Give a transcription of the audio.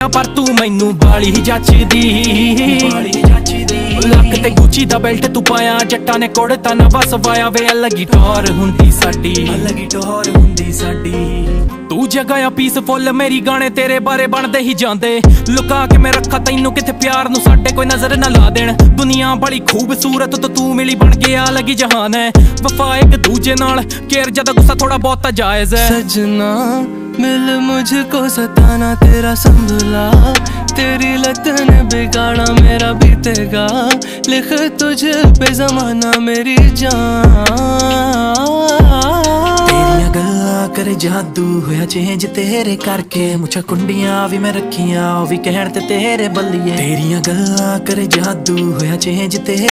पर तू मैनू बाली जचदी लक ते गुची दा बेल्ट तू पाया जट्टा ने कोड़ता नवा सवाया वे अलग टोर हुंदी साडी तू जगह पीसफुल मेरी गाने तेरे बारे बनदे ही जांदे लुका के मैं रखा तैनू किथे प्यार नू साडे कोई नजर ना ला देन दुनिया बड़ी खूबसूरत तो तू मिली बन गया अलग ही जहान है वफा एक दूजे नाल केर जदा गुस्सा थोड़ा बहुत जायज है सजना मिल मुझको सताना तेरा संभला तेरी लत ने बिगाड़ा मेरा बीतेगा लिख तुझ पे जमाना मेरी जान तेरिया गल्लां करे जादू होया चेंज तेरे करके मुझा कुंडियां भी मैं रखियां ओ भी कहण ते तेरे बल्लिए तेरिया गल्लां करे जादू होया चेंज तेरे